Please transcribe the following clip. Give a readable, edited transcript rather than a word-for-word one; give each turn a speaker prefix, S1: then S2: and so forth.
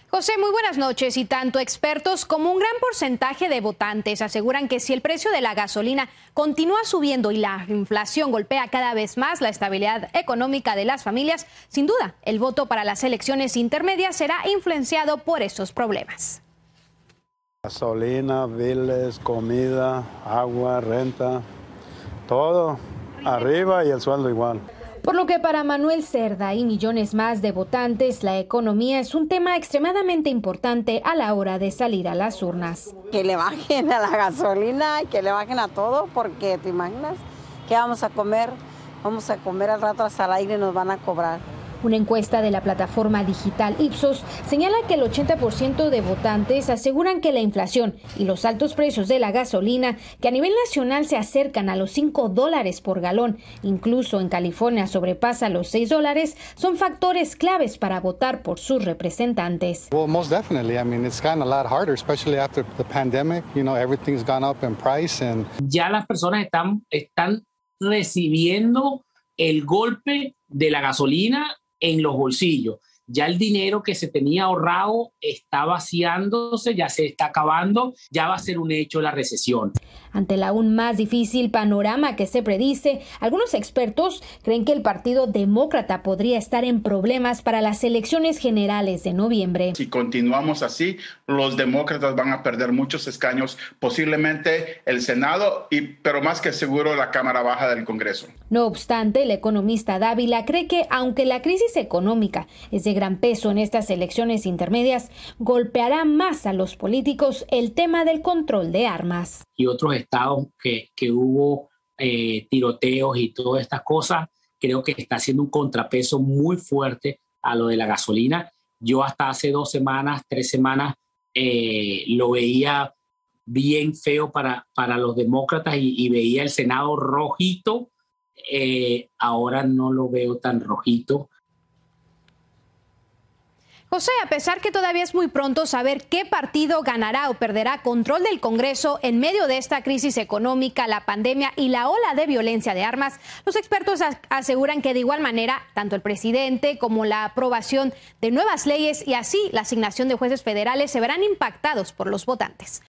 S1: José, muy buenas noches. Y tanto expertos como un gran porcentaje de votantes aseguran que si el precio de la gasolina continúa subiendo y la inflación golpea cada vez más la estabilidad económica de las familias, sin duda, el voto para las elecciones intermedias será influenciado por estos problemas.
S2: Gasolina, biles, comida, agua, renta, todo arriba y el sueldo igual.
S1: Por lo que para Manuel Cerda y millones más de votantes, la economía es un tema extremadamente importante a la hora de salir a las urnas.
S3: Que le bajen a la gasolina, que le bajen a todo, porque te imaginas qué vamos a comer. Vamos a comer al rato hasta el aire nos van a cobrar.
S1: Una encuesta de la plataforma digital Ipsos señala que el 80% de votantes aseguran que la inflación y los altos precios de la gasolina, que a nivel nacional se acercan a los $5 por galón, incluso en California sobrepasa los $6, son factores claves para votar por sus representantes.
S4: Well, most definitely. I mean, it's gotten a lot harder, especially after the pandemic. You know, everything's gone up in price and
S5: ya las personas están recibiendo el golpe de la gasolina en los bolsillos. Ya el dinero que se tenía ahorrado está vaciándose, ya se está acabando, ya va a ser un hecho la recesión.
S1: Ante el aún más difícil panorama que se predice, algunos expertos creen que el Partido Demócrata podría estar en problemas para las elecciones generales de noviembre.
S6: Si continuamos así, los demócratas van a perder muchos escaños, posiblemente el Senado, pero más que seguro la Cámara Baja del Congreso.
S1: No obstante, el economista Dávila cree que aunque la crisis económica es de gran peso en estas elecciones intermedias, golpeará más a los políticos el tema del control de armas.
S5: Y otros estados que hubo tiroteos y todas estas cosas, creo que está haciendo un contrapeso muy fuerte a lo de la gasolina. Yo hasta hace 2 semanas, 3 semanas, lo veía bien feo para los demócratas y veía el Senado rojito. Ahora no lo veo tan rojito.
S1: José, a pesar que todavía es muy pronto saber qué partido ganará o perderá control del Congreso en medio de esta crisis económica, la pandemia y la ola de violencia de armas, los expertos aseguran que de igual manera, tanto el presidente como la aprobación de nuevas leyes y así la asignación de jueces federales se verán impactados por los votantes.